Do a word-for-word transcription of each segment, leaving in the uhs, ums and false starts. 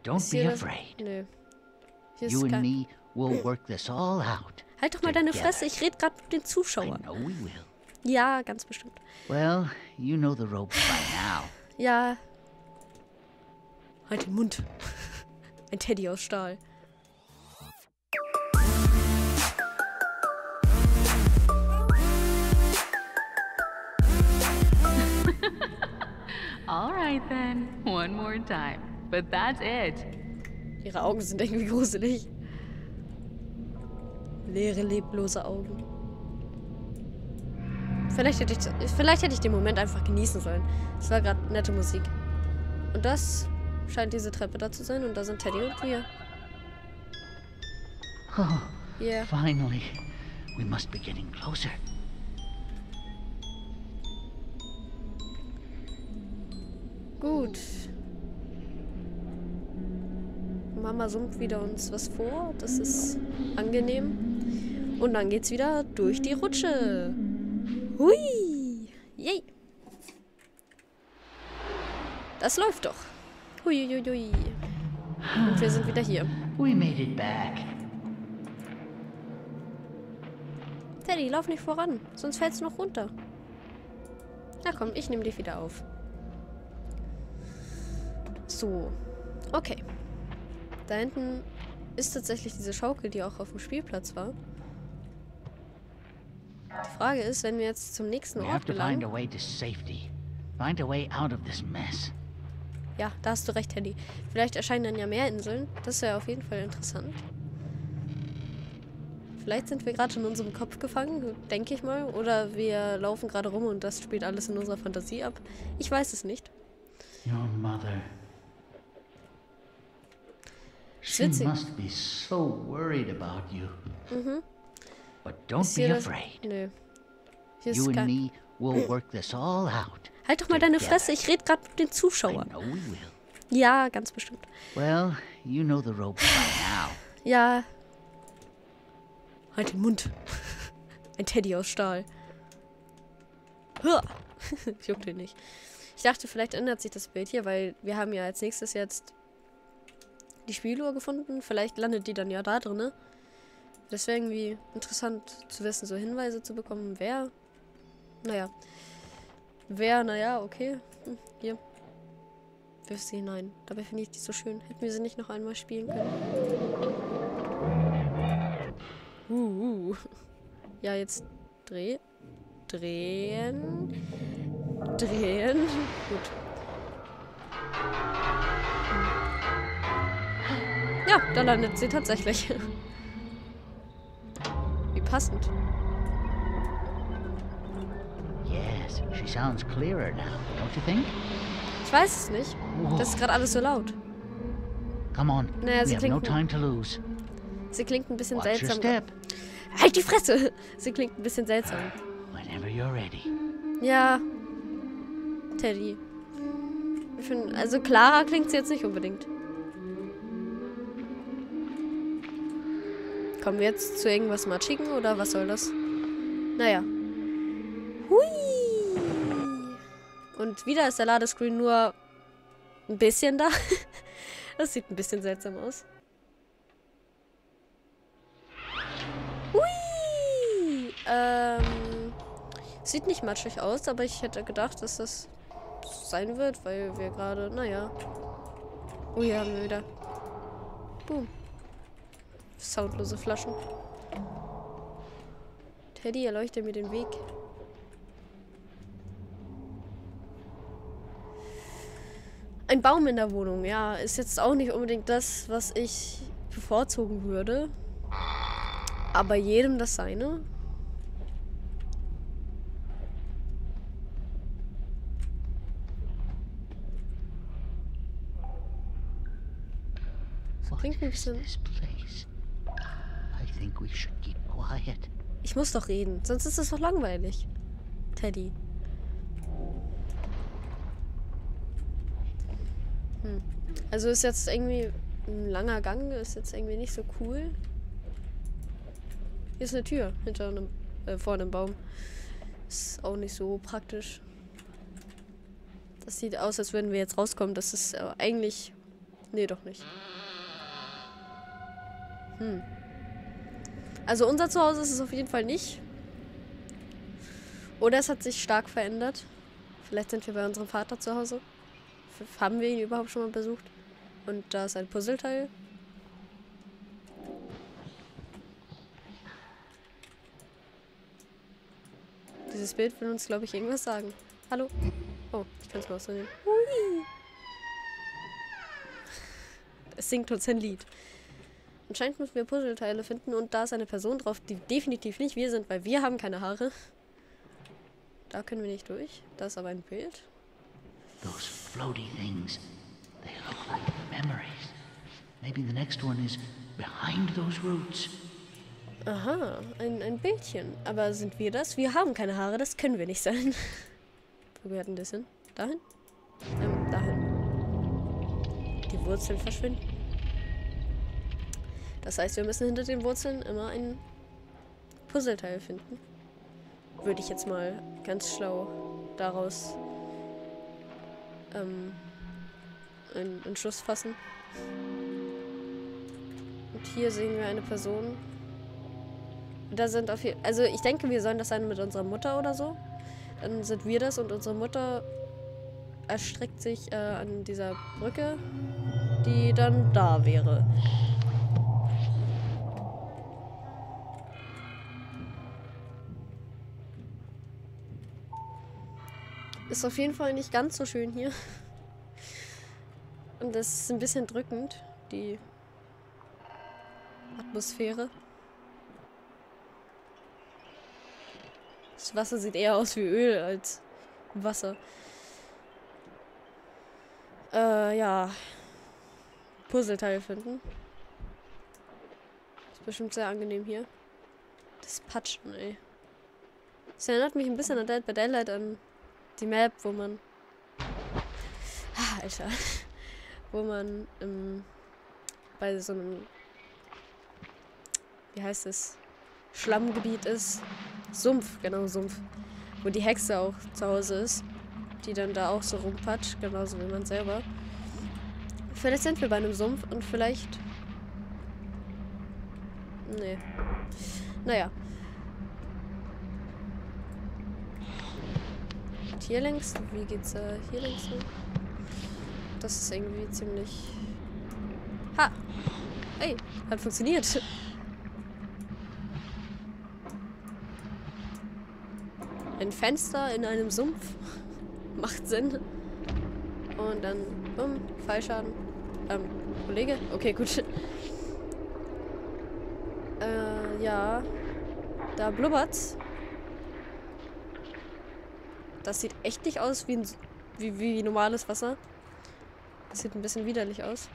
don't Ist be hier das? afraid. Nö. Hier You ist and kein... me will work this all out. Halt doch mal deine together. Fresse, ich rede gerade mit den I Zuschauern. know we will. Ja, ganz bestimmt. Well, you know the ropes by now. Ja. Halt den Mund. Ein Teddy aus Stahl. All right then, one more time. But that's it. Ihre Augen sind irgendwie gruselig. Leere, leblose Augen. Vielleicht hätte ich, vielleicht hätte ich den Moment einfach genießen sollen. Es war gerade nette Musik. Und das scheint diese Treppe da zu sein. Und da sind Teddy und wir. Oh, Yeah. finally. We must be getting closer. Gut. Mama summt wieder uns was vor. Das ist angenehm. Und dann geht's wieder durch die Rutsche. Hui. Yay. Das läuft doch. Hui, hui, hui. Und wir sind wieder hier. We made it back. Teddy, lauf nicht voran. Sonst fällst du noch runter. Na komm, ich nehme dich wieder auf. So. Okay. Da hinten ist tatsächlich diese Schaukel, die auch auf dem Spielplatz war. Die Frage ist, wenn wir jetzt zum nächsten We Ort have to find gelangen... a way to safety. Find a way out of this mess. Ja, da hast du recht, Teddy. Vielleicht erscheinen dann ja mehr Inseln. Das wäre auf jeden Fall interessant. Vielleicht sind wir gerade in unserem Kopf gefangen, denke ich mal. Oder wir laufen gerade rum und das spielt alles in unserer Fantasie ab. Ich weiß es nicht. Your mother. She Witzig. must be so worried about you. Mhm. But don't Ist hier be das? afraid. Nö. Hier You ist and kein... me will work this all out. Halt doch mal deine together. Fresse, ich rede gerade mit den I Zuschauern. know we will. Ja, ganz bestimmt. Well, you know the ropes by now. Ja. Halt den Mund. Ein Teddy aus Stahl. Hua. Juckt ihn nicht. Ich dachte, vielleicht ändert sich das Bild hier, weil wir haben ja als nächstes jetzt die Spieluhr gefunden. Vielleicht landet die dann ja da drin. Das wäre irgendwie interessant zu wissen, so Hinweise zu bekommen, wer. Naja. Wer, naja, okay. Hm, hier. Wirf sie hinein. Dabei finde ich die so schön. Hätten wir sie nicht noch einmal spielen können? Uh, uh. Ja, jetzt dreh. Drehen. Drehen. Gut. Ja, da landet sie tatsächlich. Wie passend. Yes, she sounds clearer now, don't you think? Ich weiß es nicht. Das ist gerade alles so laut. Come on, Naja, we sie have no klingt, time to lose. sie klingt ein bisschen Watch your seltsam. step. Halt die Fresse! Sie klingt ein bisschen seltsam. Whenever you're ready. Ja. Teddy. Ich find, also klarer klingt sie jetzt nicht unbedingt. Kommen wir jetzt zu irgendwas Matschigen oder was soll das? Naja. Hui! Und wieder ist der Ladescreen nur ein bisschen da. Das sieht ein bisschen seltsam aus. Hui! Ähm... Sieht nicht matschig aus, aber ich hätte gedacht, dass das so sein wird, weil wir gerade, naja. Oh, hier haben wir wieder. Boom. Soundlose Flaschen. Teddy, erleuchte mir den Weg. Ein Baum in der Wohnung, ja, ist jetzt auch nicht unbedingt das, was ich bevorzugen würde. Aber jedem das seine. Klingt ein bisschen... This place. I think we should keep quiet. Ich muss doch reden, sonst ist es doch langweilig. Teddy. Hm. Also ist jetzt irgendwie ein langer Gang, ist jetzt irgendwie nicht so cool. Hier ist eine Tür hinter einem, äh, vor einem Baum. Ist auch nicht so praktisch. Das sieht aus, als würden wir jetzt rauskommen. Das ist äh, eigentlich Nee, doch nicht. Hm. Also unser Zuhause ist es auf jeden Fall nicht. Oder es hat sich stark verändert. Vielleicht sind wir bei unserem Vater zu Hause. F- Haben wir ihn überhaupt schon mal besucht? Und da ist ein Puzzleteil. Dieses Bild will uns, glaube ich, irgendwas sagen. Hallo? Oh, ich kann es mal auch so nehmen. Hui. Es singt uns ein Lied. Anscheinend müssen wir Puzzleteile finden und da ist eine Person drauf, die definitiv nicht wir sind, weil wir haben keine Haare. Da können wir nicht durch. Da ist aber ein Bild. Those floaty things, they look like memories. Maybe the next one is behind those roots. Aha, ein, ein Bildchen. Aber sind wir das? Wir haben keine Haare, das können wir nicht sein. Wo gehört denn das hin? Dahin? Ähm, dahin. Die Wurzeln verschwinden. Das heißt, wir müssen hinter den Wurzeln immer ein Puzzleteil finden. Würde ich jetzt mal ganz schlau daraus ähm, einen Entschluss fassen. Und hier sehen wir eine Person. Da sind auf jeden also ich denke, wir sollen das sein mit unserer Mutter oder so. Dann sind wir das und unsere Mutter erstreckt sich äh, an dieser Brücke, die dann da wäre. Ist auf jeden Fall nicht ganz so schön hier. Und das ist ein bisschen drückend, die Atmosphäre. Das Wasser sieht eher aus wie Öl als Wasser. Äh, ja. Puzzleteil finden. Ist bestimmt sehr angenehm hier. Das Patschen, ey. Das erinnert mich ein bisschen an Dead by Daylight, an die Map, wo man... Ah, Alter. Wo man ähm, bei so einem... Wie heißt es? Schlammgebiet ist. Sumpf, genau, Sumpf. Wo die Hexe auch zu Hause ist. Die dann da auch so rumpatscht, genauso wie man selber. Vielleicht sind wir bei einem Sumpf und vielleicht... Nee. Naja. Und hier längs? Wie geht's äh, hier längs hin? Das ist irgendwie ziemlich... Ha! Ey, hat funktioniert. Ein Fenster in einem Sumpf. Macht Sinn. Und dann, bumm, Fallschaden. Ähm, Kollege? Okay, gut. Äh, ja. Da blubbert's. Das sieht echt nicht aus wie, ein, wie, wie normales Wasser. Das sieht ein bisschen widerlich aus.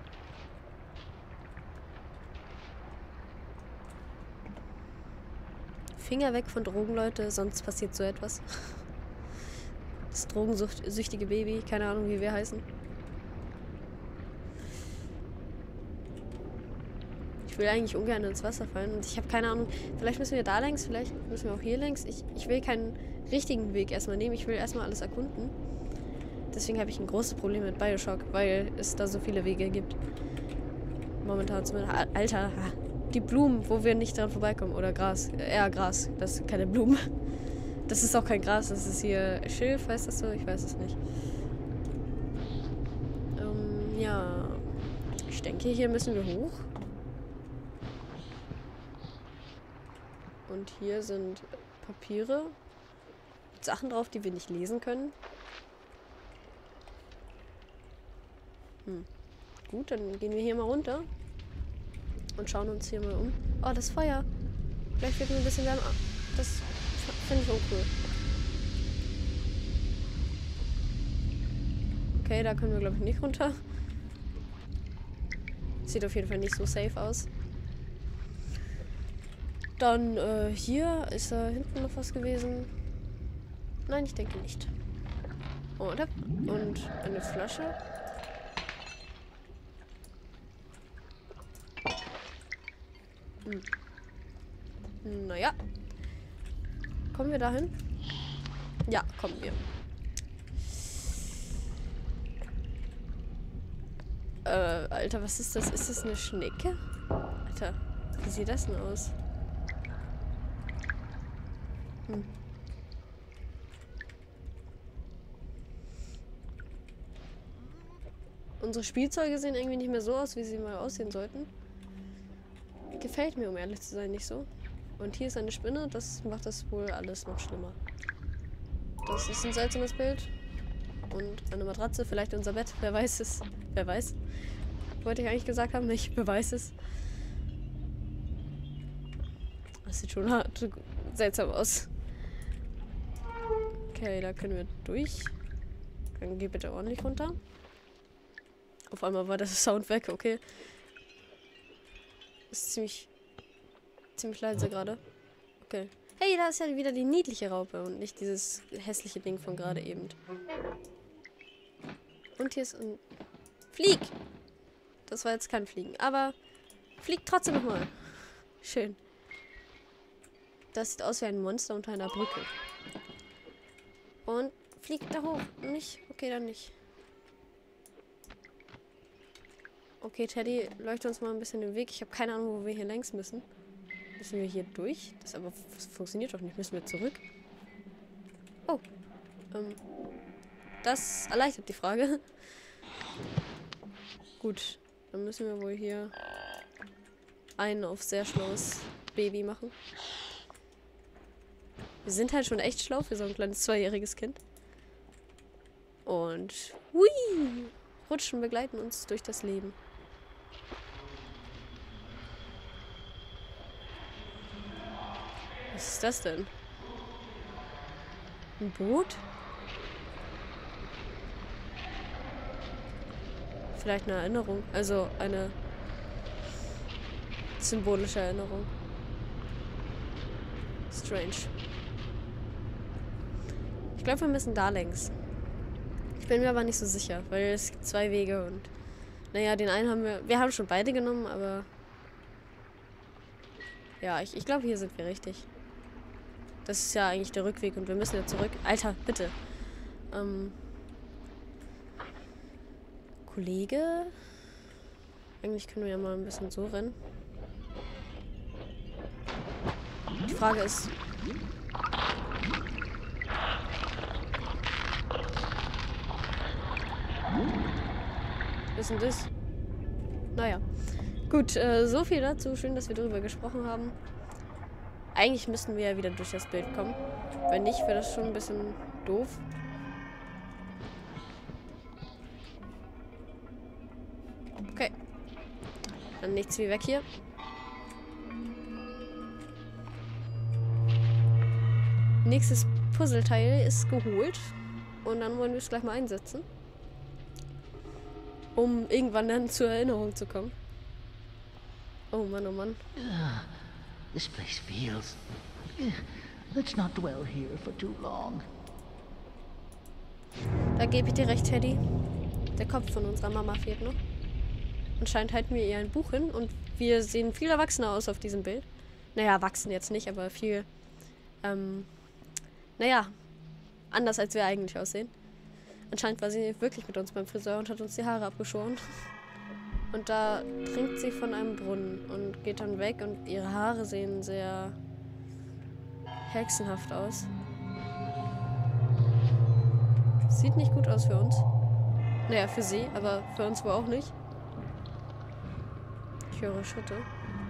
Finger weg von Drogen, Leute, sonst passiert so etwas. Das drogensüchtige Baby, keine Ahnung, wie wir heißen. Ich will eigentlich ungern ins Wasser fallen und ich habe keine Ahnung, vielleicht müssen wir da längs, vielleicht müssen wir auch hier längs. Ich, ich will keinen richtigen Weg erstmal nehmen, ich will erstmal alles erkunden. Deswegen habe ich ein großes Problem mit Bioshock, weil es da so viele Wege gibt. Momentan zumindest. Alter, die Blumen, wo wir nicht dran vorbeikommen. Oder Gras. Eher Gras. Das sind keine Blumen. Das ist auch kein Gras. Das ist hier Schilf, heißt das so? Ich weiß es nicht. Ähm, ja. Ich denke, hier müssen wir hoch. Und hier sind Papiere. Mit Sachen drauf, die wir nicht lesen können. Hm. Gut, dann gehen wir hier mal runter. Und schauen uns hier mal um. Oh, das Feuer. Vielleicht wird mir ein bisschen wärmer. Das finde ich uncool. Okay, da können wir, glaube ich, nicht runter. Sieht auf jeden Fall nicht so safe aus. Dann, äh, hier ist da hinten noch was gewesen. Nein, ich denke nicht. Oh, und, und eine Flasche. Hm. Naja. Kommen wir dahin? Ja, kommen wir. Äh, Alter, was ist das? Ist das eine Schnecke? Alter, wie sieht das denn aus? Hm. Unsere Spielzeuge sehen irgendwie nicht mehr so aus, wie sie mal aussehen sollten. Gefällt mir, um ehrlich zu sein, nicht so. Und hier ist eine Spinne, das macht das wohl alles noch schlimmer. Das ist ein seltsames Bild. Und eine Matratze, vielleicht unser Bett, wer weiß es. Wer weiß. Wollte ich eigentlich gesagt haben, nicht, wer weiß es. Das sieht schon hart seltsam aus. Okay, da können wir durch. Dann geh bitte ordentlich runter. Auf einmal war das Sound weg, okay. Ist ziemlich, ziemlich leise gerade. Okay. Hey, da ist ja wieder die niedliche Raupe und nicht dieses hässliche Ding von gerade eben. Und hier ist ein Flieg. Das war jetzt kein Fliegen, aber fliegt trotzdem nochmal. Schön. Das sieht aus wie ein Monster unter einer Brücke. Und fliegt da hoch. Nicht? Okay, dann nicht. Okay, Teddy, leuchte uns mal ein bisschen den Weg. Ich habe keine Ahnung, wo wir hier längs müssen. Müssen wir hier durch? Das aber das funktioniert doch nicht. Müssen wir zurück? Oh. Ähm. Das erleichtert die Frage. Gut. Dann müssen wir wohl hier einen auf sehr schlaues Baby machen. Wir sind halt schon echt schlau für so ein kleines zweijähriges Kind. Und hui, Rutschen begleiten uns durch das Leben. Was ist das denn? Ein Boot? Vielleicht eine Erinnerung. Also eine symbolische Erinnerung. Strange. Ich glaube, wir müssen da längs. Ich bin mir aber nicht so sicher, weil es gibt zwei Wege und naja, den einen haben wir... Wir haben schon beide genommen, aber... Ja, ich, ich glaube, hier sind wir richtig. Das ist ja eigentlich der Rückweg und wir müssen ja zurück. Alter, bitte. Ähm... Kollege? Eigentlich können wir ja mal ein bisschen so rennen. Die Frage ist... Was ist denn das? Naja. Gut, äh, so viel dazu. Schön, dass wir darüber gesprochen haben. Eigentlich müssten wir ja wieder durch das Bild kommen. Wenn nicht, wäre das schon ein bisschen doof. Okay. Dann nichts wie weg hier. Nächstes Puzzleteil ist geholt. Und dann wollen wir es gleich mal einsetzen. Um irgendwann dann zur Erinnerung zu kommen. Oh Mann, oh Mann. Uh, this place feels... Uh, let's not dwell here for too long. Da gebe ich dir recht, Teddy. Der Kopf von unserer Mama fehlt noch. Anscheinend halten wir ihr ein Buch hin und wir sehen viel erwachsener aus auf diesem Bild. Naja, erwachsen jetzt nicht, aber viel... Ähm, naja, anders als wir eigentlich aussehen. Anscheinend war sie wirklich mit uns beim Friseur und hat uns die Haare abgeschoren. Und da trinkt sie von einem Brunnen und geht dann weg und ihre Haare sehen sehr hexenhaft aus. Sieht nicht gut aus für uns. Naja, für sie, aber für uns wohl auch nicht. Ich höre Schritte.